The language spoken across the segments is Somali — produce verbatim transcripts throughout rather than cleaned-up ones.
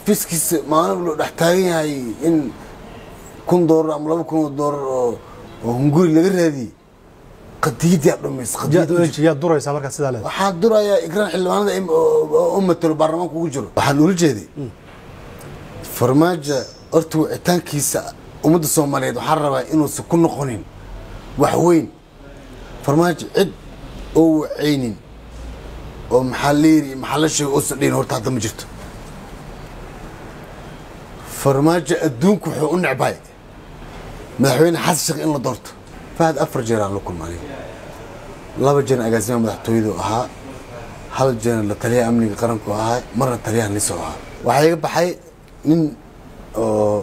xafiiskiisa maalin loo dhex taagan yahay in kun doolar ama laba kun oo doolar oo oo hunguri laga raadiyay qadiyadii dhameys qadiyadii yaa duraysa marka sidaa leedahay waxaa duraya igraan xildhibaanada oo matalo baarlamaanka ugu jiro waxaan ula jeeday farmaajo horta wicitaankiisa ummadda Soomaaliyeed waxaa rabaa inuusan ku noqonin wax weyn farmaajo cid oo wacaynin oo maxalliiri maxallashay oo sadeen horta hadda ma jirto farmaajo adduunku wuxuu u necbay madaxweyne xasan sheekh in la doorto fahad afar jeer aan la kulmay laba jeer agaasima madaxtooyadu ahaa hal jeer la taliya amniga qaranku ahaa marna taliyahan la soo ahaa waxa iga baxay nin oo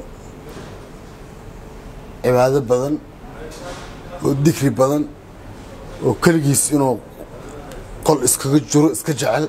cibaado badan oo dikri badan oo kaligiis inuu qol iskaga jiro iska jecel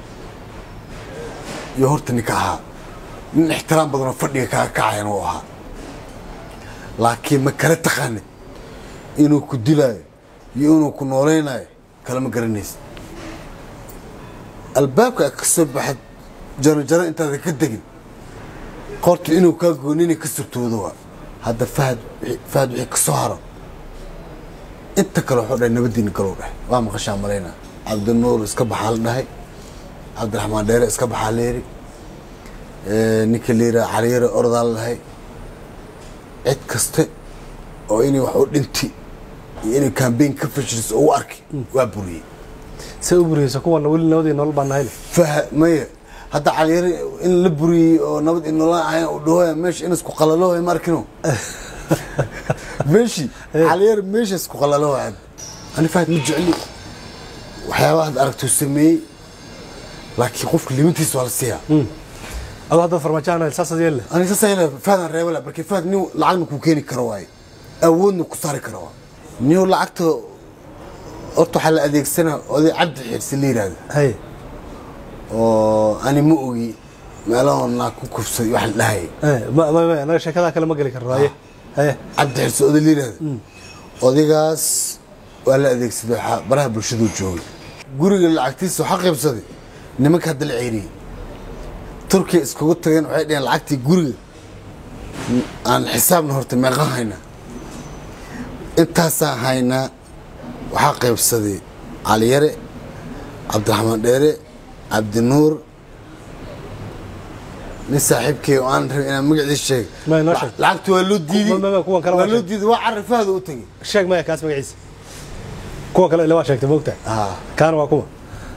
iyo horta ninka ahaa nin ixtiraam badan oo fadhiga ka kacayn oo ahaa laakiin ma kala taqaan inuu ku dilaayo iyo inuu ku nooleeynayo kala ma garanaysid albaabka ka soo baxad jaro jaro intaad ka degin qorto inuu ka goonini ka surtoodo hadda fahad fahad wixii ka soo haro inta kale wuxuu dhahay nabadiina galoo dhahay waa maqashaa malayna cabdinuur iska baxaal dhahay cabdiraxmaan dheere iska baxaa leeri ninka leera caliyare ordaal dhahay cid kaste oo inay wax u dhinti iyo inay campaign ka fashiliso oo u arki waa buriyay say u buriyayso kuwana weli nabadii nolol baan nahay fahmay hadda caliyare in la buriyay oo nabad in nolol ay u dhawaa meesh in isku qalalo ay markino meeshi caliyare meesh isku qalalo ay ani fahad ma jecli waxyaabaha aragto sameey laakiin qofka limitiis waa la siiyaa أو هذا فرماجانا الساسة دياله أنا ساسة فعلا ريولا بركي فات نيو لعن كوكيني كرواي أول نكسر كروا نيو لعكته أرتو حلا أديك سنة أدي عبد الحسلير هذا هاي أنا مؤوي ما لون لا كوكفس واحد لا هي إيه ما ما ما أنا شكلها كلام قلك الرأي هاي عبد الحسلير هذا أدي جاس ولا أديك سبحة براه برشدو جوي جوري العكتيس وحقي بصدي نمك هذا العيري تركيا اسكو تغين waxay dheen lacagtii guriga aan xisaabna horta meeqa hayna intaas hayna waxa qaybsaday Caliyare Cabdiraxmaan Dheere Cabdinuur ni saaxiibkii oo aan rabay inaan magaciisa sheeg lacagtu waa loo diiday waa loo diiday waa carifaad u tagay sheeg ma kaas magaciisa kuwa kale ilaa waa sheegtay moogta ah kaan waa kuwa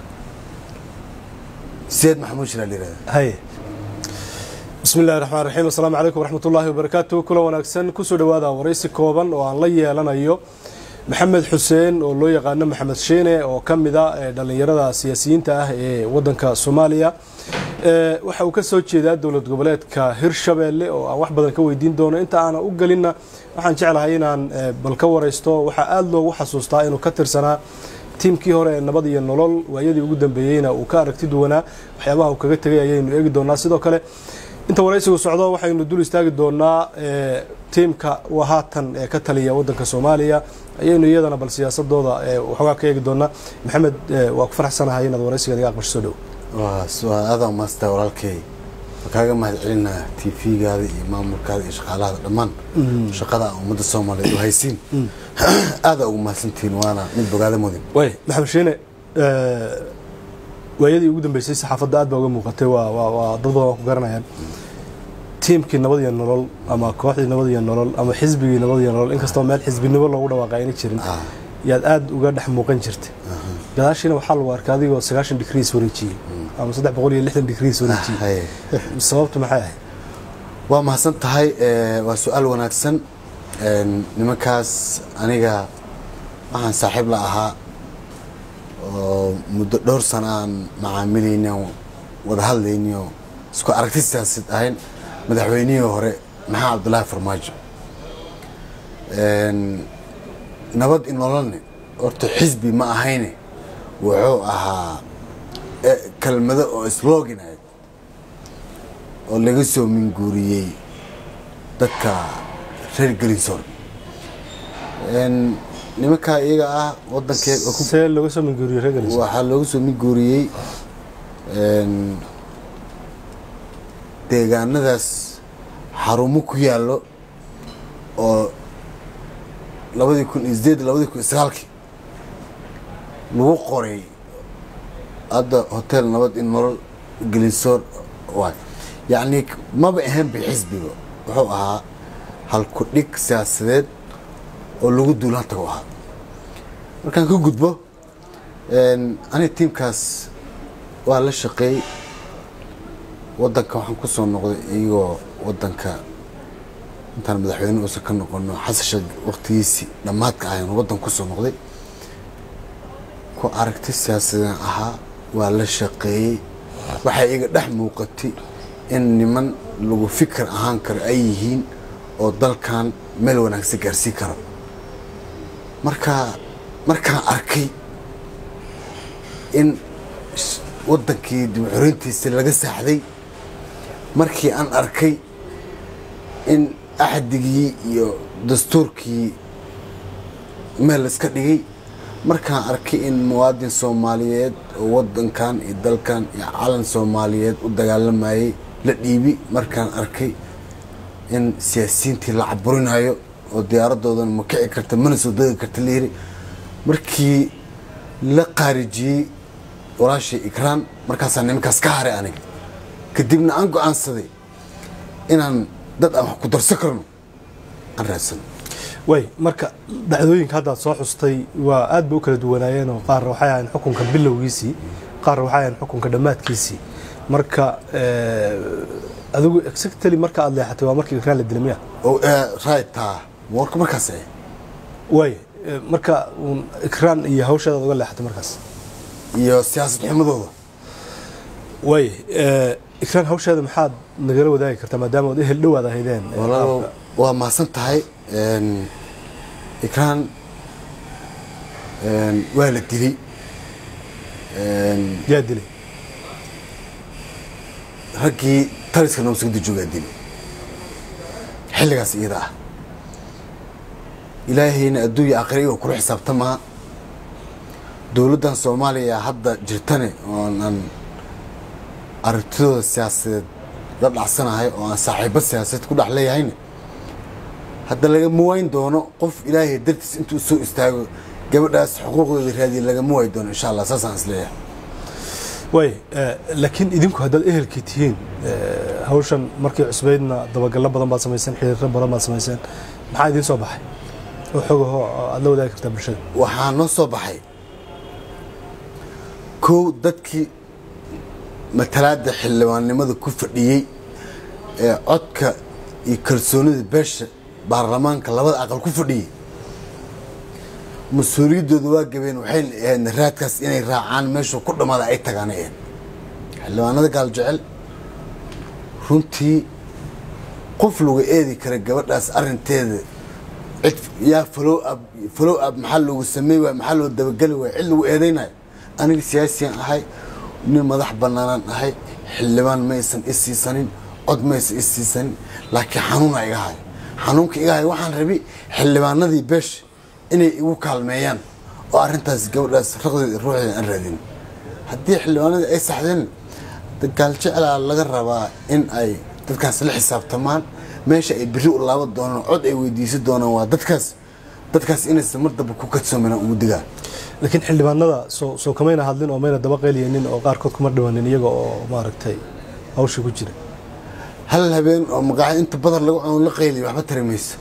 سيد محمود شلالي هاي بسم الله الرحمن الرحيم السلام عليكم ورحمة الله وبركاته كل وناكسن كسو دوادا ورئيس كوبان وان لي لنا يو محمد حسين oo loo yaqaan Maxamed Sheene oo kamida dhalinyarada siyaasiyiinta ah ee wadanka Soomaaliya ee waxa uu ka soo jeedaa dawlad goboleedka Hirshabelle oo aan wax badan ka weydiin doono inta aan u galina waxaan jeclahay inaan bal ka wareysto waxa aad loogu xasuustaa inuu ka tirsanaa tiimkii hore ee nabad iyo nolol waayadii ugu dambeeyayna uu ka aragti duwanaa waxyaabaha uu kaga tagay ayaynu eegi doonaa sidoo kale inta wareysigu socdo waxaynu dul istaagi doonaa ee tiimka wahaatan ee ka taliya wadanka Soomaaliya ayaynu iyadana bal siyaasadooda ee waxa ka eegi doonaa Maxamed waa ku faraxsanahay inaad wareysiga iga aqbasho dhow waa su'aalaha master walaalkay kaaga mahadcelina T V-gaada iyo maamulkaada iyo shaqaalaha dhamaan shaqada ummadda Soomaaliyeed oo haysiin aad ugu mahadsantiin waana mid bogaada mudin way Maxamed Sheene ee waayadii ugu dambeysay saxaafadda aad baa uga muuqatay waa waa dad badan ku garanayaan tiimkii nabad iyo nolol ama kooxdii nabad iyo nolol ama xisbigii nabad iyo nolol inkastoo meel xisbinimo loogu dhawaaqay in jirin yaad aad uga dhex muuqan jirtay gadaashina waxa lagu arkaa adigoo sagaashan degrees wareejiyay ama saddex boqol iyo lixdan degrees wareejiyay sababtu maxay ahayd waa mahadsan tahay waa su'aal wanaagsan nimankaas aniga waxaan saaxiib la ahaa oo muddo dhowr sano aan macaamilayno wada hadlayno isku aragti siyaasadeed ahayn madaxweynihii hore maxaa Cabdullaahi Farmaajo een nabad in nololne horta xisbi ma ahayne wuxuu ahaa kelmado oo slogan ah oo laga soo minguuriyay dadka reer Galinsoor een nimanka iyaga ah wadankeega ku see laga soo minguuriyay reer Galinsoor waxa laga soo minguuriyay een deegaanadaas xarumo ku yaallo oo labadii kun iyo sideed labadii kun iyo sagaalkii lagu qoray hadda hotel nabad in nolol gelinsoor waay yacni maba ahaan bixisbiga wuxuu ahaa halku dhig siyaasadeed oo lagu duulaan tago ahaa markaan ka gudbo aniga tiimkaas waa la shaqeeyey waddanka waxaan ku soo noqday iyagoo waddanka intaan madaxweyne uusan ka noqono xasan sheekh waqtigiisii dhammaadka ahayn waddanka ku soo noqday ku aragti siyaasadeen ahaa waa la shaqeeyey waxay iga dhex muuqatay in niman lagu fikir ahaan karo ay yihiin oo dalkan meel wanaagsan gaarsiin karo markaa markaan arkay in waddankii dib u xoreyntiisa laga saaxday markii aan arkay in axdigii iyo dastuurkii meel iska dhigay markaan arkay in muwaadin soomaaliyeed oo waddankan iyo dalkan iyo calan soomaaliyeed u dagaalamayay la dhiibi markaan arkay in siyaasiyiintii la caburinayo oo diyaaradoodan ma kici karta mana soo degi karta la yiri markii la qaarijiyey walaashii ikraan markaasaan nimankaas ka haray aniga kadibna aan go-aansaday inaan dad aan wax ku darsan karno aan raadsano way marka dhacdooyinka hadda soo xustay waa aad bay u kala duwanaayeen oo qaar waxay ahayn xukunka bilowgiisii qaar waxay ahayn xukunka dhammaadkiisii marka adigu exactly marka aad leexatay waa markii ikraan la dilay miya oo right taa warka markaas ay way marka ikraan iyo hawsheeda uga leexatay markaas iyo siyaasad xumadooda way ikraan hawsheeda maxaad nagala wadaagi kartaa maadaama aad ehel dhowaad ahaydeen walaalo waa maasan tahay ikraan waa la dilay yaa dilay raggii taliska nabadgelyada joogaa dilay xilligaas iyada ah ilaahayna adduunya aakhira iyagoo kula xisaabtamaa dowladdan soomaaliya hadda jirtane oonan aragtidooda siyaasadeed la dhacsanahay oo aan saaxiibo siyaasadeed ku dhex leeyahayna hadda lagama wayn doono qof ilaahay dartiis intuu soo istaago gabadhaas xuquuqdooda raadiya lagama wayn doono insha allah saasaan isleeyahay way laakiin idinku haddaad ehelkii tihiin hawshan markii cusbeydna dabagallo badan baad samayseen xiriiro badan baad samayseen maxaa idiin soo baxay oo xogaho aad la wadaagi kartaa bulshada waxaa noo soo baxay kow dadkii matalaadda xildhibaannimada ku fadhiyey ee codka iyo kalsoonida beesha baarlamaanka labada aqal ku fadhiyey mas-uuliyaddooda waa gabeen waxayna ahayd raadkaas inay raacaan meeshuu ku dhammaada ay tagaan ahayd xildhibaanada gaal jecel runtii qof lagu eedi kara gabadhaas arrinteeda cid yaa follow up follow up maxaa loogu sameey waay maxaa loo dabageli waay cid lagu eedaynayo aniga siyaasiyan ahay nin madax banaanaan ahay xildhibaan maysan isiisanin cod maysan isiisanin laakiin xanuuna iga hayo xanuunka iga hayo waxaan rabi xildhibaanadii beesha inay igu kaalmeeyaan oo arrintaas gabadhaas raqdeeda ruuxdeeda aan raadin haddii xildhibaanadii ay saxdeen gaal jeclaa laga rabaa in ay dadkaas la xisaabtamaan meesha ay biri u laaban doonaan cod ay weydiisan doonaan waa dadkaas dadkaas inaysan mar damba ku kadsoomin ugu digaan laakiin xildhibaanada soo soo kamayna hadlin oo mayna daba qeyliyeenin oo qaarkood kuma dhawaanin iyaga oo maaragtay hawsha ku jira hal habeen oo magaca inta badan lagu cuno la qeyliyo waxba tari mayso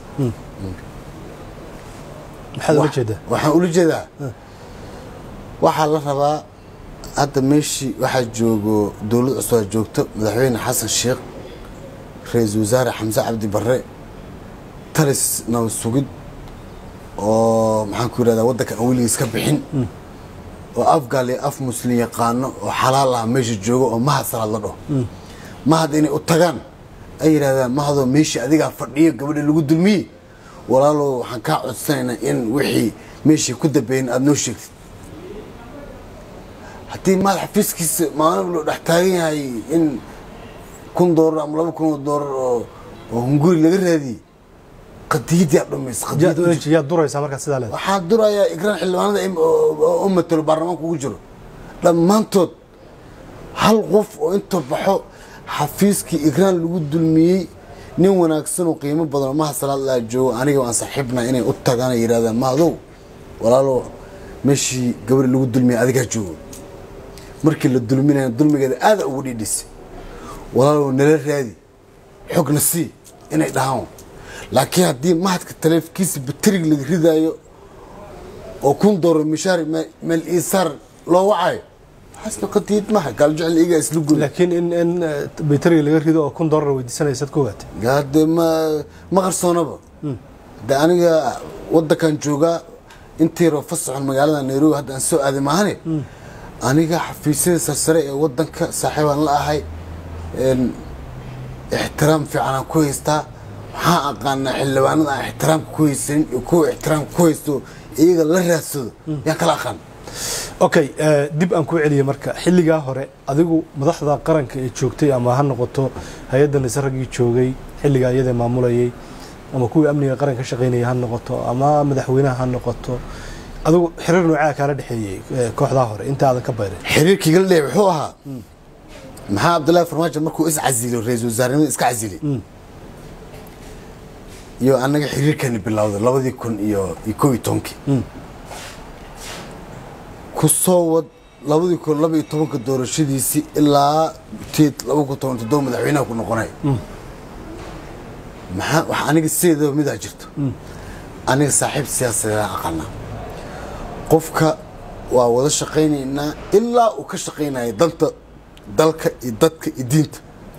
maxaad ula jeedaa waxaan ula jeedaa waxaa la rabaa hadda meeshii waxaa joogo dowlad cusub joogto madaxweyne xasan sheekh ra-iisul wasaare xamse cabdi barre talis nabad sugid oo maxaan ku yidhahdaa waddanka aan weligiis ka bixin oo afgaal iyo af muslim yaqaano oo xalaal ah meesha joogo oo mahad salaad la dhaho mahad inay u tagaan ay yidhahdaan mahadoo meeshii adigaa fadhiyo gabadha lagu dulmiyey walaalow waxaan kaa codsanaynaa in wixii meeshii ku dambeeyin aada noo sheegtid haddii madax xafiiskiisa maalin loo dhex taagan yahay in kun doolar ama laba kun oo doolar oo oo hunguri laga raadiyey qadiyadii aad dhamaysa yaa duraysaa markaa sidaa leedahay waxaa durayaa ikraan xildhibaanada oo matalo baarlamaanka ugu jiro dhammaantood hal qof oo inta baxo xafiiskii igraan lagu dulmiyey nin wanaagsan oo qiimo badan ma salaad la joogo aniga waan saaxiibna inay u tagaan yiraahdaan maadow walaalo meeshii gabar lagu dulmiyey adiga joogo markii la dulminayo dulmigeeda aad ugu dhidhis walaalo nala raadi xogna si inay dhahaan laakiin haddii mahadka taleefkiisa batrig laga ridaayo oo kun dooro mishaar meel isaar loo wacayo حسنا قديد ما قال جعل إيجا يسلقون لكن إن إن بيتري اللي غير أو كون ضرر ودي سنة يسد كوات قاد ما ما غرسونا با ده أنا وده كان جوجا أنتي رفص عن مقالنا نيرو هذا السوق هذا ما هني أنا جا في سنة سريع وده صاحبنا لا هاي احترام في عنا كويس تا حقنا حلوانا احترام كويس وكو احترام كويس تو إيجا لا رأسه يا كلا خان اوكي dib aan ku celiyo marka xilliga hore adigu madaxda qaranka ee joogtay ama ha noqoto hay'adda nisaragii joogay xilliga iyada maamulayay ama kuwii amniga qaranka shaqeynayay ha noqoto ama madaxweynaha ha noqoto adigu xiriir nooca kala dhaxeeyay kooxda hore inta aadan ka bayray xiriirkii gal dheer wuxuu ahaa maxaa Abdullahi Farmaajo markuu is casilo ra'iisul wasaarnimada iska casilay iyo anaga xiriirkan bilowday labadii kun iyo kow iyo toban كسوود لابد يكون لابد يتوقع كدور الشديسي إلا تيت لابد يكون تون تدوم مدحوينه كنا قناي. مح أنا قصير ده ميدا جرت. أنا صاحب سياسة عقلنا. قفك ووضع شقيني إنه إلا وكشقينا يدلت دلك يدتك يدينت.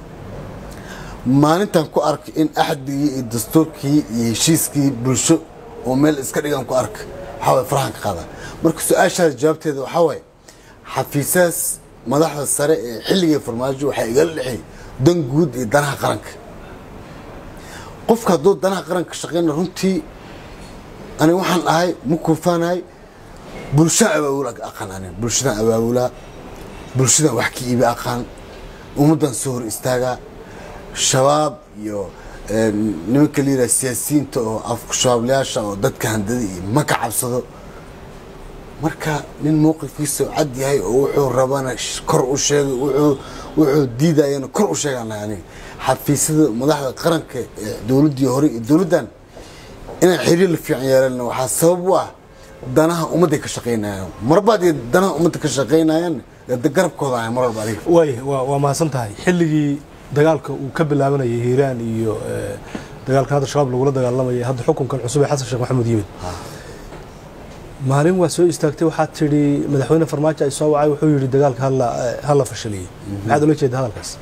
ما نتهم كأرك إن أحد الدستور كي يشيسكي بالشو ومال إسكالي كم كأرك حاول فرحان كذا. marka su'aasha jawaabteedu waxa way xafiisaas madaxda sare ee xilliga farmaajo waxa iga lixay dan guud ee danaha qaranka qofka dad danaha qaranka shaqeynaa runtii ani waxaan ahay mukufaanay bulshada abaabula aqaan bulshada abaabula bulshada wax ka iibi aqaan ummadan soo hor istaaga shabaab iyo nimanka liira siyaasiyiinta oo afku shabaablayaasha oo dadka handada iyo ma ka cabsado marka nin mowqifkiisa cad yahay oo wuxuu rabana kor u sheegay wuxuu wuxuu diidayana kor u sheegana yani xafiisyada madaxda qaranka ee dawladii hore iyo dawladan inay xiriir la fiican yeelan waxa sabab u ah danaha ummadda ka shaqeynayaan marbaad danaha ummadda ka shaqeynayaan dad garabkooda ay marar baad way waa ma san tahay xilligii dagaalka uu ka bilaabanayay Hiiraan iyo dagaalka hadda shabaab lagu la dagaalamay hadda xukunkan cusub ee Xasan Sheekh Maxamuud Yimid maalin waa soo istaagtay waxa tiri madaxweyne Farmaajo ay soo wacay wuxuu yiri dagaalka hal hal fashiliyay maxaad ula jeedaa hadalkaas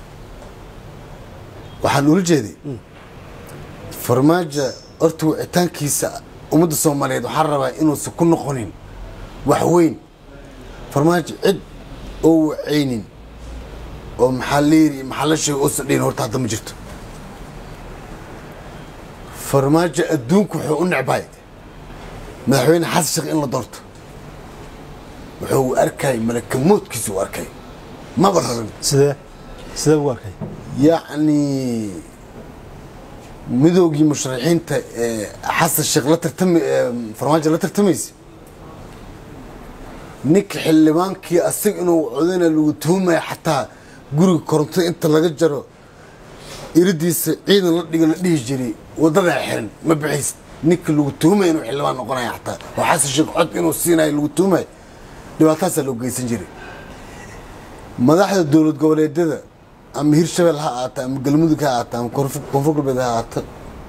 waxaan ula jeeday Farmaajo horta wicitaankiisa ummadda Soomaaliyeed waxa rabaa inuu si ku noqonin wax weyn Farmaajo cid oo waceynin oo maxalliir maxallashay oo sadeen horta hadda ma jirto Farmaajo adduunku wuxuu u nacbay madaxweyne Xasan Sheekh in la doorto wuxuu arkay malaka moodkiisu arkay ma baran sida sida uu arkay yaani midowgii musharaxiinta Xasan Sheekh la tartamay Farmaajo la tartamays nik xildhibaankii asig inuu codana lagu tuumay xataa guriga korontada inta laga jaro iridiisa ciidan la dhigo la dhihi jiray wadada xiran ma bixis نك لو تومي إنه حلوان نقرأ حتى وحاسس شيء عد إنه الصين هاي لو تومي لو أتاسا لو جيسن جري ما ده حد الدولة قبل يدده أم هير شبل هاتا أم قلمودك هاتا أم كونفوك كونفوك البدا هاتا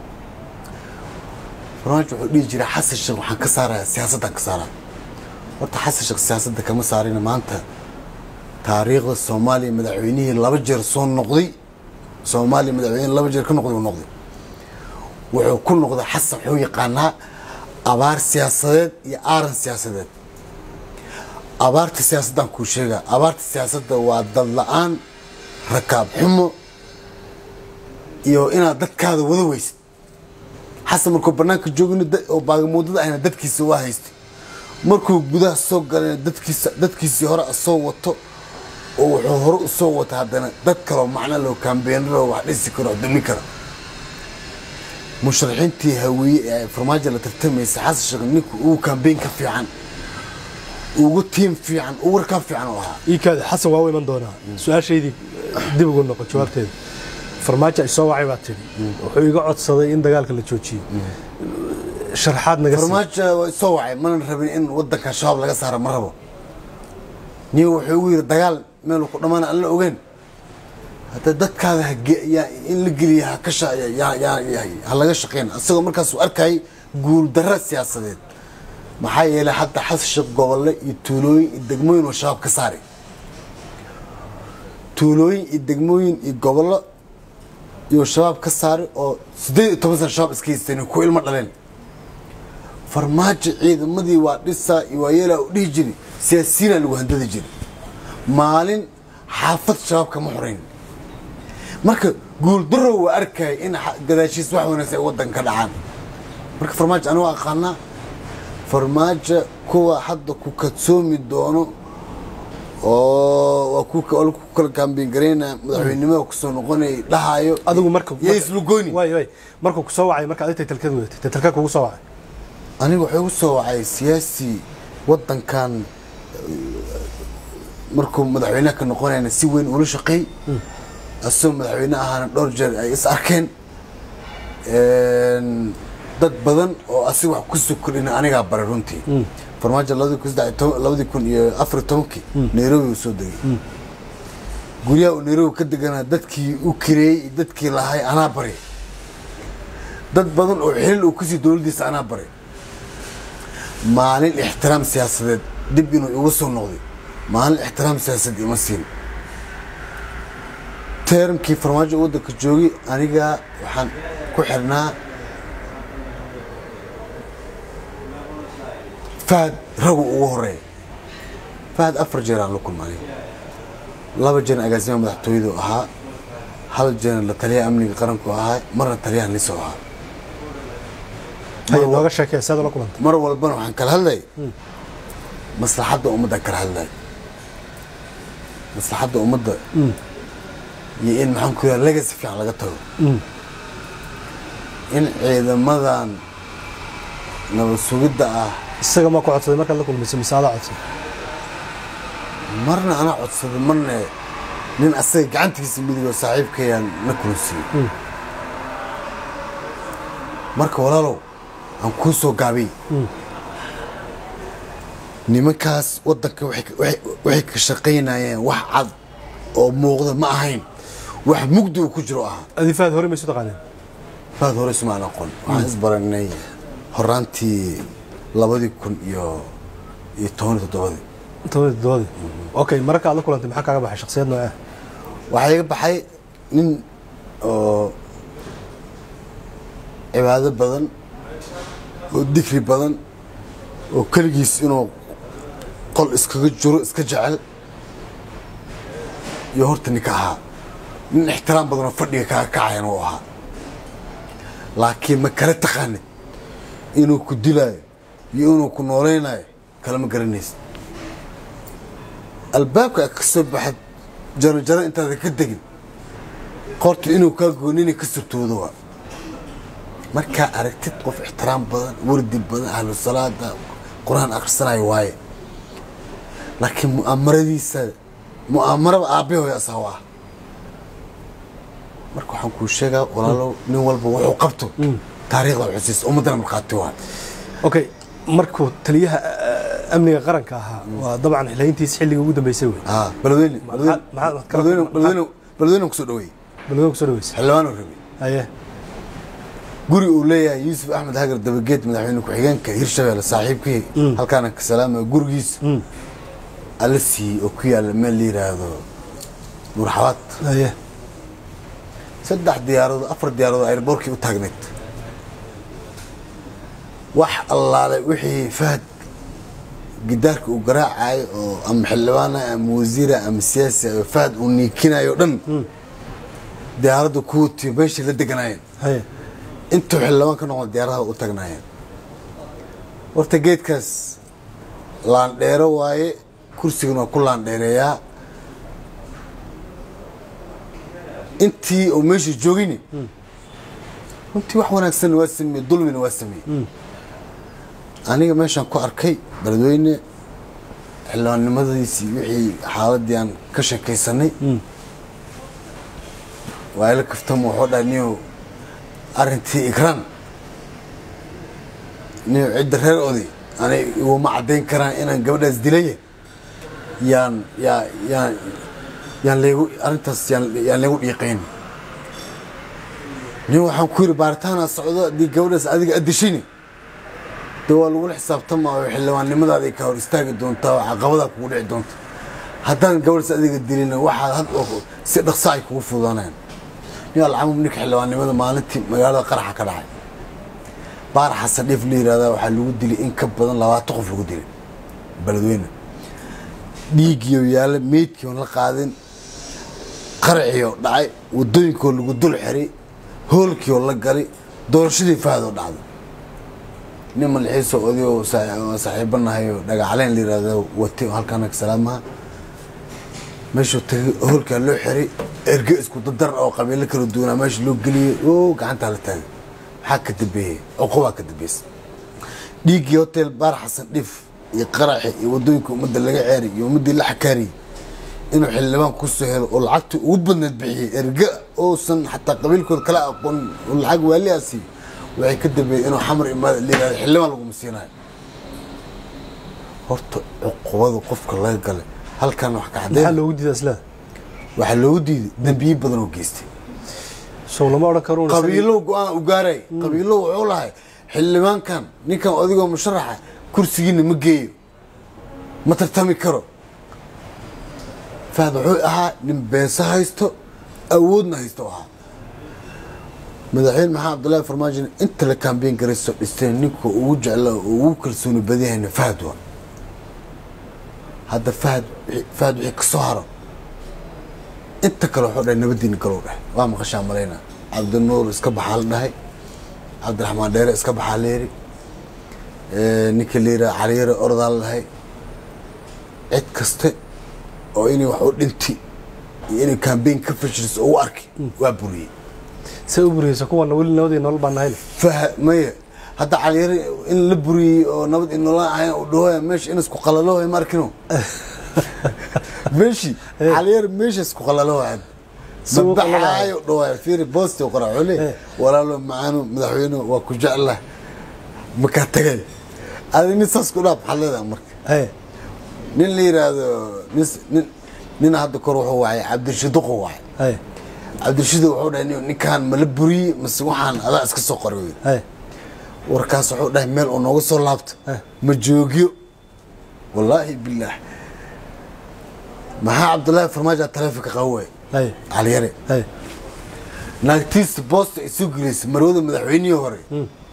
فرانش وحدي جري حاسس شيء وحن كسارة سياسة كسارة وأنت حاسس شيء سياسة كم صارين ما أنت تاريخ الصومالي مدعوينه لبجر صون نقضي صومالي مدعوين لبجر كن نقضي ونقضي wuxuu ku noqday xasan wuxuu yaqaanaa abaar siyaasadeed iyo aaran siyaasadeed abaarta siyaasaddan ku sheega abaarta siyaasadda waa dad la'aan rakaab xumo iyo inaad dadkaada wada weysid xasan markuu banaanka joogin oo baagamoodada ahna dadkiisa waa haystay markuu gudaha soo galay dadkiisa dadkiisii hore soo wato oo wuxuu hore u soo wato haddana dad kale macna loo kaambeynro wax dhisi karo dumi karo مشرحينتي هوية فرماجة اللي ترتمي حاسس شغل نيكو هو كامبين كفي عن ugu tiim fiican ugu ka fiican oo ahaa ii kaada xasan waa iman doonaa su'aashaydii dib ugu noqo jawaabteeda farmaajo ay soo wacay baa tiri wuxuu iga codsaday in dagaalka la joojiyo sharxaad naga farmaajo waa soo wacay mana rabin in wadanka shabaab laga saaro ma rabo niyo wuxuu ugu yiri dagaal meel ku dhamaan aan la ogeyn hada dadkaada in la geliyo ha ka ha laga shaqeyn asagoo markaas uu arkay guul darro siyaasadeed maxaa yeelay hadda xashiq gobolle iyo tuulooyin iyo degmooyin oo shabaab ka saaray tuulooyin iyo degmooyin iyo gobollo iyo shabaab ka saaray oo sideed iyo toban sano shabaab iska haysteen ku ilmo dhaleen farmaajo ciidamadii waa dhisaa iyo waa yeelaa u dhihi jiray siyaasiyiina lagu handadi jiray maalin xaafad shabaab kama xoreyn marka guul darro waa arkay in gadaashiis wax wanaagsan ay waddanka ka dhacaan marka farmaajo anigu aqaanaa farmaajo kuwa hadda ku kadsoomi doono oo waa ku kala kaambiin gareyna madaxweynimada kusoo noqonay dhahayo adigu marka yeeslu gooni way way markuu ku soo wacay marka aad talkad weeytay talkad kugu soo wacay anigu wuxuu ku soo wacay siyaasi waddankan markuu madaxweynaha ka noqonayna si weyn ula shaqeey asoo madaxweyne ahaana dhowr jeer ay is arkeen dad badan oo asiga wax ku sukordhina anigaa baray runtii farmaajo labadii kun iyo afar iyo tobankii nairobi uu soo degay guryaha uu nairobi ka deganaa dadkii u kireeyey dadkii lahay anaa baray dad badan oo xilil uu kusii dowladdiisa anaa baray maalin ixtiraam siyaasadeed dib inuu igu soo noqday maalin ixtiraam siyaasadeed ima siin teermkii farmaajo waddanka joogay aniga waxaan ku xirnaa fahad ragu ugu horeeya fahad afar jeer aan la kulmay laba jeer agaasima madaxtooyadu ahaa hal jeer la taliyaha amniga qaranku ahaa marna taliyahan lisoo ahaa hay nooga sheekay saad la kulantay mar walbana waxaan kala hadlay maslaxadda ummadda kala hadlay maslaxadda ummadda iyo in maxaan ku yahay legacy fiican laga tago in ciidamadan nabad sugidda ah isaga ma ku codsaday marka la kulmayso misaala codsaday marna ana codsaday marna nin asaga gacantiisa midigo saaxiibkayaan la kulsiiyey marka walaalow aan ku soo gaabay nimankaas waddanka waxay ka shaqaynayeen wax cad oo muuqda ma ahayn wax mugdi uu ku jiro ahaa adifaad hore ma isu taqaaneen faad hore isma aan aqoon waxaan isbaranay horaantii labadii kun iyo iyo toban iyo toddobadii toban iyo toddobadii okay marka aad la kulantay maxaa kaaga baxay shakhsiyad nooca waxaa iga baxay nin oo cibaado badan oo dikri badan oo keligiis inuu qol iskaga jiro iska jecel iyo horta ninka ahaa nin ixtiraam badan oo fadhiga kaaga kacayan uu ahaa laakiin ma kala taqaanid inuu ku dilaayo iyo inuu ku noolaynayo kalama garanaysid albaabka ka soo baxad jaro jaro intaada ka degin qorta inuu kaa goonini ka surtoodo waa markaa aragtid qof ixtiraam badan wardi badan ahlu salaada quraan akhrisanayo waaye laakiin mu'aamaradiisa mu'aamaraba aabbahoy asaga ah marka waxaan kuu sheegaa walaalow nin walba wuxuu qabto taariikhda xusiis ummadana markhaati waa okay markuu taliyaha amniga qaranka ahaa waa dabcan xilayntiis xilliga ugu dambeysay wey haa balweyne balweyne balweyne balweyne ku soo dhaweeyay balweyne ku soo dhaweysay xildhibaan uu rabay haye guri uu leeyahay yuusuf axmed hagar dabageed madaxweyne ku-xigeenka hirshabeelle saaxiibkii halkaana ka salaamaya gurigiisa alla siiyey oo ku yaalla meel la yidhaahdo murxabaad haye saddex diyaaradood afar diyaaradood airboorkii u taagneyd wax allaale wixii fahad gidaarka uu garaacayo oo ama xildhibaana ama wasiira ama siyaasi oo fahad uu niikinayo dhan diyaaradda ku watiyo meeshii la deganaayeen haye intuu xildhibaan ka noqdo diyaaradaha u tagnaayeen horta geedkaas laandheero waaye kursigana waa ku laandheereeyaa intii oo meeshii joogini runtii wax wanaagsanna waa sameeyey dulmina waa sameeyey aniga meeshaan ku arkay beledweyne xildhibaannimadiisii wixii xaaladii aan ka sheekaysanay waa ila kaftamo wuxuu dhahay niyo arrintii ikraan niyo cidda reer oday anay iguma caddayn karaan inaan gabadhaas dilaya yaan yaa yaan yaan leegu arrintaas yaan yaan leegu dhiiqayn nin waxaan ku yidhi baaritaana socdo haddii gabadhaas adiga addishini dee waa lagula xisaabtamaayo xildhibaannimadaada ay ka hor istaagi doontaa oo caqabadaa kugu dhici doonta haddaan gabadhaas adiga dilina waxaad had si dhaqsa ay kugu fududaanayaan nin alcamum ninka xildhibaannimada maalintii magaalada qaraxa ka dhacay baar xasan dhiif la yidhahdaa waxaa lagu dilay in ka badan labaatan qof lagu dilay beledweyne dhiiggiioo yaalla meydkiion la qaadin qaracioo dhacay waddooyinkoo lagu dul xiray hoolkiioo la galay doorashadii fahadoo dhacday nin malxiisoo odayoo saaxiibanahayo dhagacaleen la yidhahda watay oo halkaana ka salaamaha meeshuu tagay hoolkaa loo xiray erge isku dadaran oo qabiilo kala duwanaa meesha loo geliyey oo gacantaa la taagay maxaa ka dambeeyey cuqubaa ka dambeysay dhiiggii hotel baar xasan dhiif iyo qaraxi iyo waddooyinka ummadda laga ceeray iyo ummaddii la xakaariyey inuu xildhibaan kusoo helo oo lacagtii ugu badneed bixiyey erge oosan xataa qabiilkooda kala aqoon oo lacag waaliaasi waxay ka dambeeyey inuu xamar imaada la yidhahdo xildhibaan laguma siinayo horta cuqubada qofka laga galay halkan wax ka caddeyn maxaa loogu diiday isla waxaa loogu diiday dambiyo badan oo geystay soo lama odhan karo qabiilo go-aan u gaaray qabiilo wuxuu lahay xildhibaankan ninkan odigoo musharaxa kursigiina ma geeyo ma tartami karo fahad wuxuu ahaa nin beesa haysto awoodna haysto ahaa madaxweyne maxamed cabdullaahi farmaajo inta la kaambeyn garayso dhisteen ninka ugu jecla oo ugu kalsooni badiyahayna fahad waa hadda fahad fahad wixii ka soo haro inta kale wuxuu dhahay nabadiina galow dhahay waa maqashaa malayna cabdinuur iska baxaa la dhahay cabdiraxmaan dheere iska baxaa la yiri ninka la yidhaha caliyare ordaa la dhahay cid kaste oo inay wax u dhinti iyo inay kaambeyn ka fashiliso ugu arki waa buriyey say u buriyeysa kuwana weli nabad iyo nolol baan nahay faha maya hadda caliyare in la buriyey oo nabad iyo nolol ahayn u dhahooya meesha in isku qalalo ma arkino ماشي علير ماشي اسكو قلالو عاد مبحاي ودواي فيري بوستي وقرا علي ولا له معانو مدحوينه واكو جعله مكا تغي هذا نساس كلها بحلده مرك اي نين لي يراهدو نس نين هذا كور وحو واعي عبد الرشيد وحو واعي اي عبد الرشيد وحو داني نكان ملبري مس waxaan ada iska soo qoray ay warkaas wuxuu dhahay meel oo nooga soo laabto ma joogiyo wallahi billah maxaa cabdullaahi farmaajo taleefanka qaway ay caliyare ay naagtiis boost isu geleys marwada madaxweynihii hore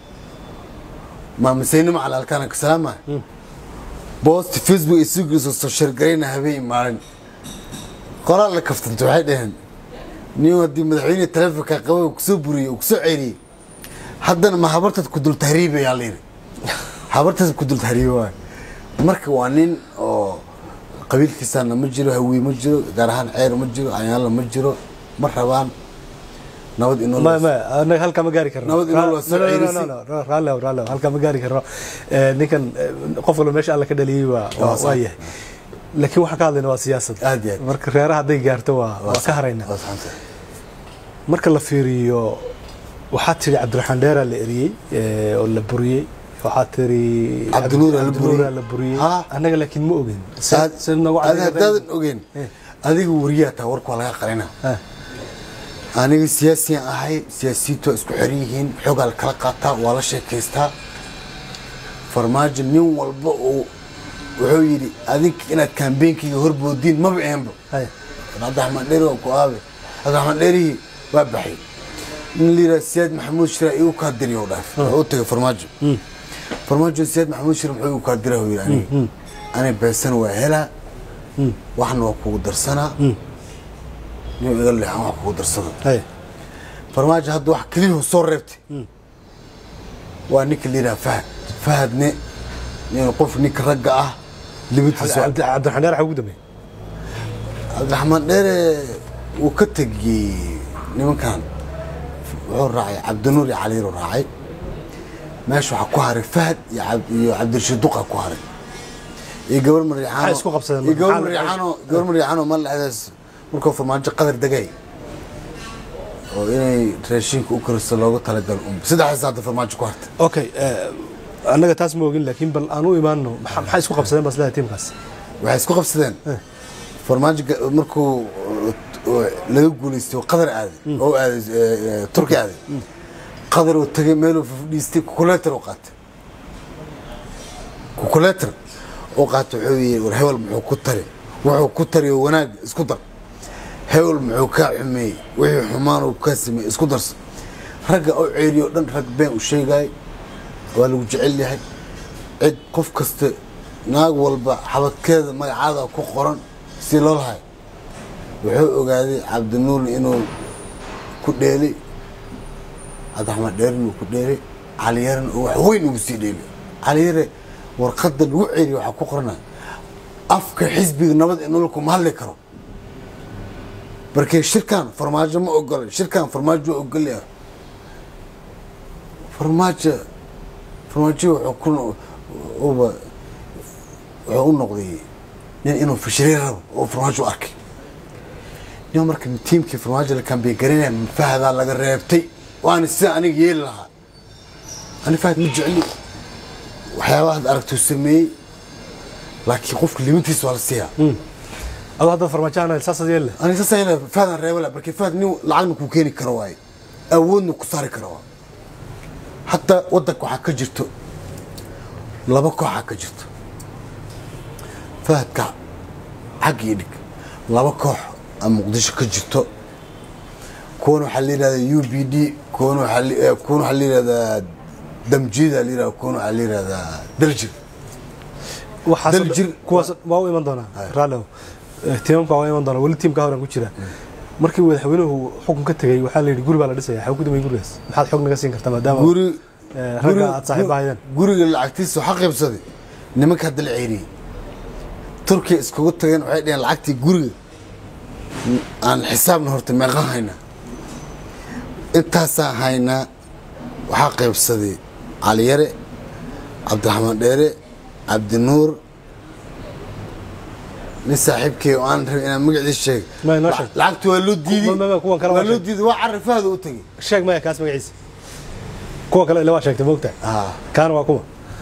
ma masayna ma alaalkana ka salaama boost facebook isu geleys soo shirgareyna habeen maalin qoraal la kaftanto waxay dhaheen niyo hadii madaxweynaha taleefanka qaway ku soo buriyay ku soo ceyriyay haddana ma habartad ku dul tahriibay yaa leeyahay habartad ku dul tahriibay marka waa nin oo qabiilkiisana ma jiro hawi ma jiro gaar ahaan ceer ma jiro ayaala ma jiro ma rabaan nabad inoo ma ma anaga halka ma gaari karno nabad inoo soo ceyrisi raala raala halka ma gaari karno ninkan qof walba meesha alla ka dhaliyay waa waa yahay laakiin waxa ka hadlayna waa siyaasad marka reeraha haday gaarto waa waa ka harayna marka la fiiriyo waxa tiri Cabdiraxmaan Dheere la eriyay oo la buriyay waxaa tiri cabdinuur la buriyay anaga laakiin ma ogeen sidna waa hadaan ogeen adigu wariyaa taa warku laga qarina aniga siyaasiyan ahay siyaasiyto isku xiriyihiin xogal kala qaata waa la sheekaystaa farmaajo nin walba oo wuxuu yiri adink inaad kaambeynkiga horboodin ma bixinba Cabdiraxmaan Dheere ku aabe Cabdiraxmaan Dheere waa baxay in liira Siyaad Maxamuud Shira uu ka diriyo dhaaf oo tagay farmaajo farmaajo Siyaad Maxamuud Shira wuxuu ka dirayo yani ana beesan waa hela waxna waa ku darsanaa niyo iga leexan wax ku darsado hay farmaajo hadda wax kaliya soo reebtay waa ninka liira fahad fahadne يعني قف نيك رجعه لبيت عبد الرحمن دير حقو دمي عبد الرحمن دير وكتجي نيمان كان وحور راعي عبد النور علي راعي ماشي وحكو هاري فهد يا عبد يا عبد الرشيد دوق حكو هاري iyo gabar Mariixano Maxay isku qabsadeen iyo gabar marka? Mariixano gabar Mariixano ma lahadas markuu farmaajo qadar dagay oo inay raashinka u koriso loogu talagal um saddex saacad farmaajo ku hartay okay annaga taas ma ogin laakiin bal aan u imaano maxay isku qabsadeen maslaha tiimkaas waxay isku qabsadeen farmaajo markuu laga guuleystay qadar aaday oo aaday Turkiga aaday qadar oo tagay meel uu fadhiistay kuleetar oo qaatay kuleetar oo qaatay wuxuu yiri war hebel muxuu ku tari wuxuu ku tari wanaag isku dar hebel muxuu ka xumay wixii xumaan uu ka samay isku darso ragga oo ceeriyo dhan rag been u sheegay waa lagu jecel yahay cid qof kasta naag walba xabadkeeda magacaada ku qoran si loo lahay wuxuu ogaaday Cabdinuur inuu ku dheelay Abdulrahman Dheerin uu ku dheelay Cali Yaran oo wax weyn ugu sii dheelay Cali Yare warqadda lagu ceeriyo waxa ku qornaa afka xisbiga nabad inuu ku mahadli karo markay shirkan farmaajo ma ogol shirkan farmaajo ogol yahay farmaajo farmaajo wuxuu ku oo wuxuu noqday inuu fashilay rabo oo farmaajo arkay nin marka tiimkii farmaajo la kan beegarinay fahada laga reebtay waan si aniga yeel lahaa ani fahad ma jecli waxyaabaha aragto sameey laakiin qofka limitiis waa la siiyaa adu hadda farmaajana ilsaasad yeel ani saasayna fahad reebala markii fahad nin lacag ku keeni karo waay awoodna ku saari karo hatta wadanka waxa ka jirto laba koox ka jirto fahadka xaqiiq laba koox ama muqdisho ka jirto كون حلينا يو بي دي كون حلي كون حلينا هذا دمجيدا لينا كون حلينا هذا دلجر وحصل كواس ما هو إيمان دونا رالو تيم كوا إيمان دونا ولا تيم كهرباء كوتشيرا مركي وحوينه حكم كتجي وحال يقول على رسالة حكم كده ما يقول بس محل حكم نقصين كرت ما دام جوري رجع صاحب هايدن جوري العكتيس وحقي بصدي نمك هاد العيني تركي اسكوت تجين وحيد العكتي جوري عن حساب نهرت ما غاهنا انت هاينا وحقي بصدي علي يري عبد الرحمن ديري عبد النور نسحبك وأنا أنا مقعد الشيء ما ينشك لعبت ولود ديدي ما ما كون كلام ولود ديدي وعرف هذا وتجي الشيء ما يكاس مقعيس كون كلام اللي واشك تبوكته آه كان واكوما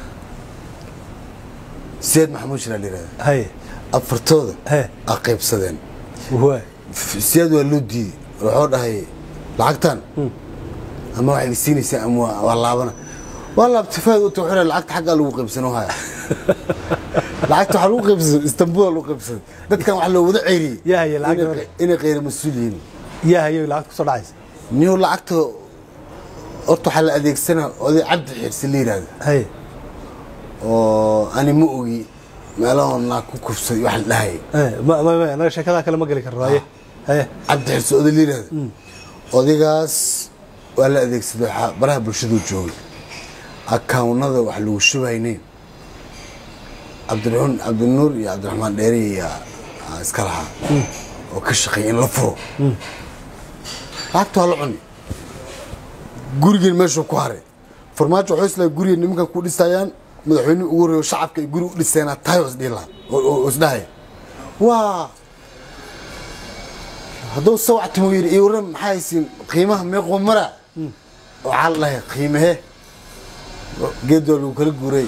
سيد محمود شلالي هذا هاي أفرتوه هاي أقيب صدين وهو سيد ولود ديدي روحوا هاي لعقتان أما واحد يسيني سأم والله أنا والله بتفاد وتوحنا العقد حق الوقف سنوها العقد حق الوقف اسطنبول الوقف ده كان واحد لو عيري يا هي العقد إني غير مسؤولين يا هي العقد صار عايز نيو العقد أرتو حل هذيك السنة وذي عبد الحرس اللي هذا هي وأنا مؤوي ما لون لا كوكف واحد لهاي إيه ما ما أنا شكلها كلام ما قالك الرأي هي عبد الحرس اللي هذا وذي قاس ولا هذيك السنة براه برشدو جوي أكاونada wax lagu shubayneen Cabdirahman Cabd Nuur iyo Cabdirahman Dheeri ya iska laha oo ka shaqeeyay in la furo lacagta la cuni guriga meesha ku haray farmaajo wuxuu isla guriga nimanka ku dhisayaan madaxweynuhu ugu reeyo shacabka ay guri u dhisayna taayos dhila oo isdahay waa hadoo sawactu yiri iyo waran maxay siin qiimaha meeqo mara waxa la yahay qiimaha geedo lagu kala guuray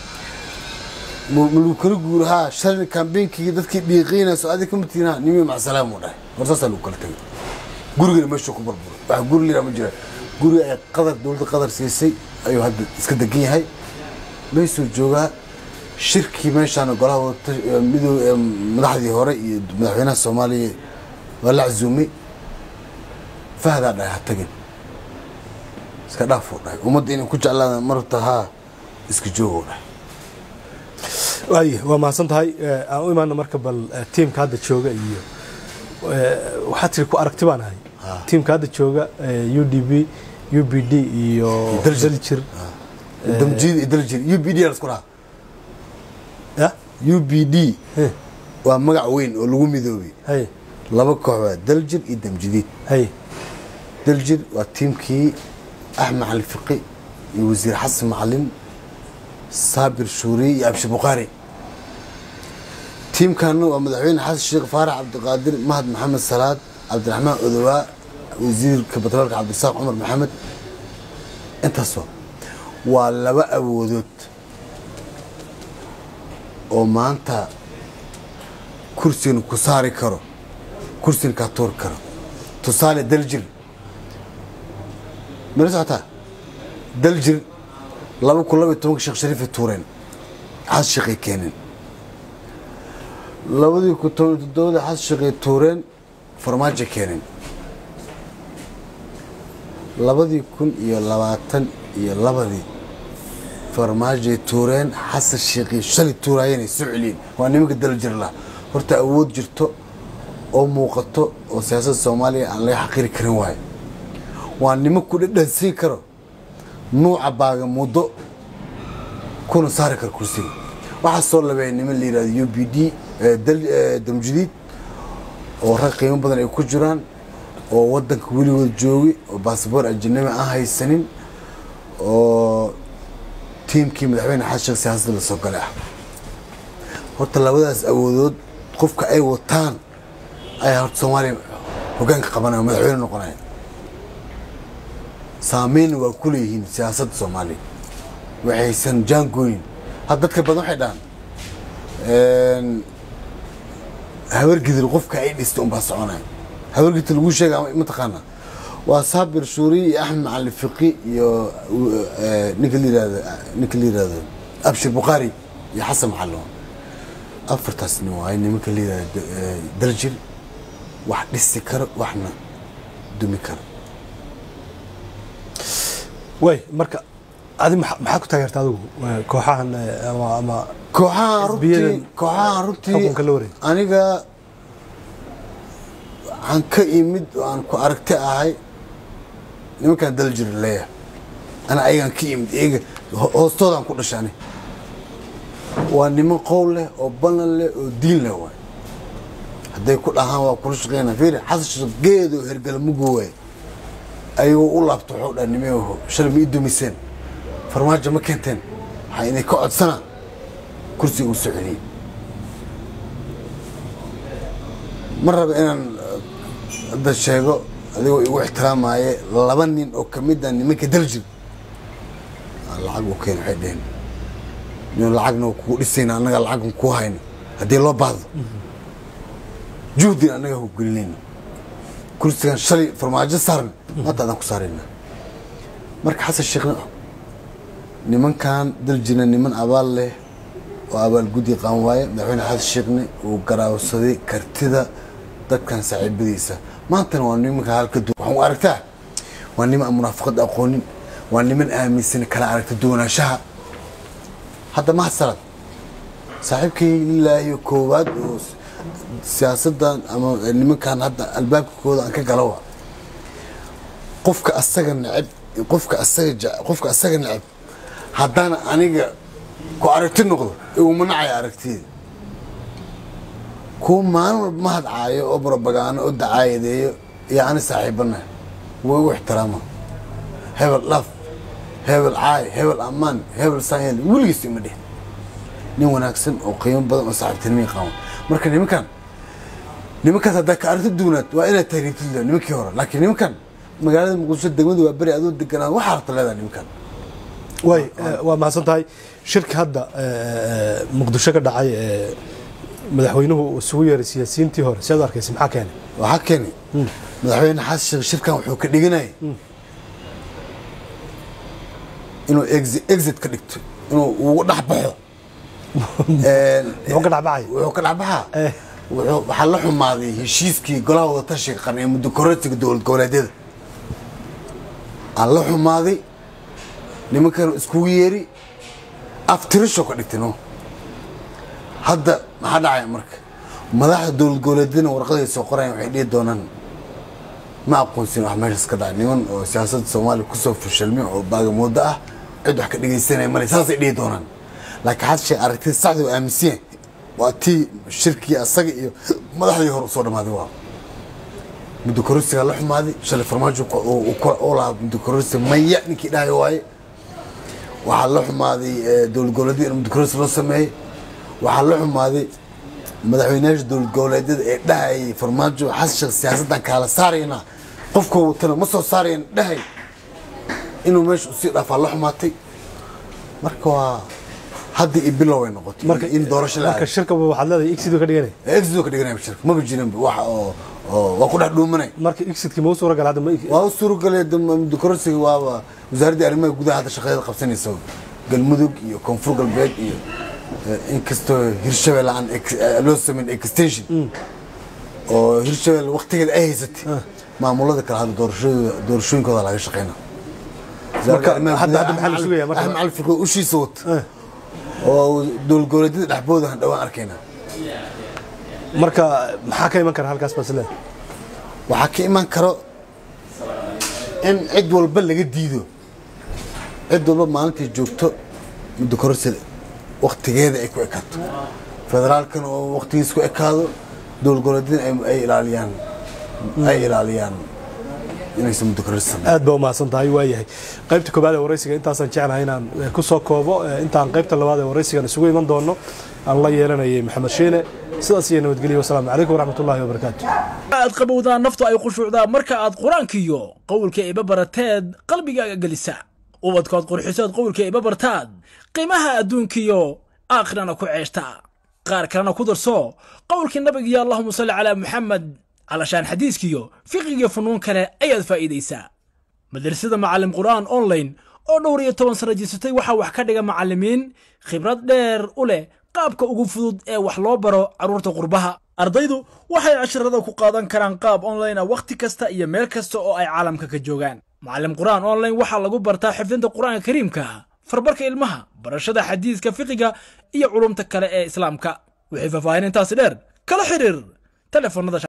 lagu kala guuraha shan campaign-kii dadkii dhiiqeynaa soo adeeg kuma tiina nimi ma salaam u dhahay warsaas lagu kala tagay guriga meesha ku burbur wax guri leeyahay ma jira guri ay qadar dawladda qadar siisay ayuu hadda iska degan yahay meesha jooga shirkii meeshaan golaha midoo madaxdii hore iyo madaxweynaha Soomaaliya wala cazumi fahada dhahay tagin iska dhaafo dhahay umad inay ku jeclaadaan marta ha iska joogo dhahay ay waa ma santahay aan u imaano marka bal teamka hadda jooga iyo waxa tii ku aragti baan ahay teamka hadda jooga U D B U B D iyo daljir damjid daljir U B D la iskura ya U B D waa magac weyn oo lagu midoobay hay laba koox daljir iyo damjidid hay daljir waa teamkii أحمد الفقي وزير حسن معلم صابر شوري أبشر بقاري تيم كانوا مدحوين حسن الشيخ فارح عبد القادر مهد محمد سلاد عبد الرحمن أذواء وزير كبترولك عبد الساق عمر محمد انت صو ولا بقى وذوت وما انت كرسي كساري كرو كرسي كاتور كرو تصالي دلجل مرسعتها دلجل لابو كل لابو تومك شيخ شريف التورين حاس شيخي كينين لابو دي كنتون الدولة حاس شيخي التورين فرماجة كينين لابو دي كن يا لباتن يا لابو دي فرماجة التورين حاس الشيخي شلي التورين سعلين وانا ميك دلجل الله هرتا اود جرتو oo muuqato oo siyaasadda Soomaaliya aan la xaqiri karin waay waan nimo ku dhadhansiin karo nuuca baaga muddo kuna saari kar kursiga waxa soo labeeyay nimo la yiraahdo U B D dal damjidid oo raq qiimo badan ay ku jiraan oo wadanka weligood joogi oo baasaboor ajnabi ah haysanin oo tiimkii madaxweyne xashiq siyaasadda la soo galay horta labadaas awoodood qofka ay wataan ay horta Soomaaliya hogaanka qabanay madaxweyne noqonay saameyn waa ku leeyihiin siyaasadda Soomaaliya waxaysan jaangoyn had dadka badan waxay dhaan een hawargidil qofka ay dhisto un baa soconay hawargidil lagu sheegay ma taqaana waa Sabir Shuri Ahmed Macalin Fiqi iyo ninka la yiraahdo ninka la yiraahdo Abshir Bukhari iyo Xasan Maxallo afartaas nin waa nimanka la yiraahdo daljil wax dhisi karo waxna dumi karo way marka adi maxaa ku taageertaa adigu kooxahan ama ama kooxahan runtii kooxahan runtii aniga aan ka imid aan ku aragti ahay nimankan daljir leeyahay ana ayagan ka imid iyaga hoostoodan ku dhashaanay waa niman qowl leh oo balan leh oo diin leh waay hadday ku dhahaan waa kula shaqeynaa fiiri xasan geedo hergala mugooway ayuu u laabto wuxuu dhaa nimeeho shalay ma ii dumiseen farmaajo ma keenteen waxaa inay ka codsanaa kursiga u soo celiyey ma raba inaan hadda sheego adigoo igu ixtiraamaaye laba nin oo ka mid ah nimanka daljir lacag u keen waxay dheheen nin lacagna kugu dhisayna annaga lacagan kuu hayno haddii loo baahdo juhdin annaga ku gelinayna kursigan shalay farmaajo saarna hadda adaan ku saarayna marka xasan sheekhna nimankan daljina niman abaal leh oo abaal gudi qaan waaye madaxweyne xasan sheekhna uu garaawsaday kartida dadkan saaxiibadiisa maantana waa nimanka halka duwan waxaan u aragtaa waa niman munaafaqad aqoonin waa niman aaminsan kala aragta duwanaanshaha hadda ma salad saaxiibkii ilaahay koowaad oo siyaasaddan ama nimankan hadda albaabkooda aan ka galawa qofka asaga nacib qofka asaga qofka asaga nacib haddana aniga ku aragti noqdo uu manacay aragtida ku maalin ma hadcaayo oo propaganda oo dacaayadeeyo yaani saaxiibana way u ixtiraama hebel laf hebel caay hebel amaan hebel saayid weligiis ima dhih nin wanaagsan oo qiimo badan oo saaxiibtinimo qabo marka nimankan nimankaas hadda ka aragti duunaad waa inay taariikhda nimankii hore laakiin nimankan magaalada Muqdisho degmadu waa bari adoo deganaa waxa harta leedahay nimankan way waa maasan tahay shirka hadda Muqdisho ka dhacay madaxweynuhu isugu yeeray siyaasiyiintii hore sidoo arkaysa maxaa keenay waxa keenay madaxweyne xasan shirkan wuxuu ka dhiganay inuu exit ka dhigto inuu ugu dhaxbaxo ee wuxuu ka dhaxbaxay wuxuu ka dhaxbaxaa wuxuu waxa la xumaaday heshiiskii golaha wada tashiga qarnay muddo kororsiga dowlad goboleedyada alla xumaaday nimankan isku yeeri aftirisho ka dhigtino hadda maxaa dhacay marka madaxda dowlad goboleedyada warqad ay soo qorayaan waxay dhigi doonaan ma aqoonsin wax meesha ka dhacay niman oo siyaasadda Soomaaliya ku soo fashilmay oo baaga moodo ah cid wax ka dhigaysanay ma saasay dhigi doonaan laakiin had shay aragtida saxda oo aaminsan waa tii shirkii asaga iyo madaxdii hore soo dhamaaday waa muddo kororsiga la xumaaday shalay farmaajo oo oo la muddo kororsiga maya ninkii dhahay waaye waxa la xumaaday dowlad goboleedyada muddo kororsiga loo sameeyay waxa la xumaaday madaxweynaha dowlad goboleedyada ee dhahay farmaajo xashiq siyaasadan kala saarayna qofku tan ma soo saareen dhahay inuu meesha si dhaafaa la xumaatay marka waa hadda ibilow ay noqotay marka in doorasho la marka shirka waxaad leedahay exit ka dhiganay exit ka dhiganay shirka ma bijinaan wax oo waa ku dhex dhuumanay marka exit-ki ma suura gal hadda ma waa suuragalay dimuqraasiga waa wasaaradda arrimaha gudaha hadda shaqada qabsanayso galmudug iyo koonfur galbeed iyo inkastoo hirshabelle aan loo sameyn extension oo hirshabelle waqtigeeda ay haysatay maamulada kale hadda doorashooyinka doorashooyinkooda laga shaqeynaa marka hadda hadda maxaa la sugayaa marka maxaa fikrad u shiisa wata oo dowlad goboleedyada dhaxbooda aan dhawaan arkaynaa marka maxaa ka iman kara halkaas basle waxaa ka iman karo in cid walba laga diido cid walba maalintii joogto muddo kororsi waqtigeeda ay ku ekaato federaalkan oo waqtigiis ku ekaado dowlad goboleedyada ay ilaaliyaan ay ilaaliyaan inaysan muddo kororsi aad baa u mahadsan tahay waayahay qaybta koobaad ee waraysiga intaasaan jeclahay inaan ku soo koobo intaan qaybta labaad ee waraysigan isugu iman doono aan la yeelanayay maxamed shiine sidaas iyo nabadgelyo wasalaamu calaykum waraxmatullaahi wabarakaatu aad qabowdaan naftu ay khushuucdaa marka aad qur-aankiyo qowlka iba barateed qalbigaaga gelisa ubadkood qurxisood qowlka iba bartaad qiimaha adduunkiyo aakhirana ku ceeshta qaar kalena ku darso qowlkii nabigiyo allahuma salli calaa muxamed علشان حديثكيو فقهي فنون كلا أياد فائديسا مدرسة معلم قرآن أونلاين أو دورية طبعا سنجيستي وحا وحكاديغا معلمين خبرات دير أولي قابك أغو فضود اي وحلو برو عرورة قربها أرضيدو وحي عشر رضا قادان كران قاب أونلاين وقت كستا إيا ميل كستا أو أي عالم كجوغان معلم قرآن أونلاين وحا لغو برتا حفظين دا قرآن كريم كا فربرك إلمها برشدا حديث كفقهي إيا علوم تكالا إي إسلام كا وحي ففاهين انتاس دير كلا حرير تلفون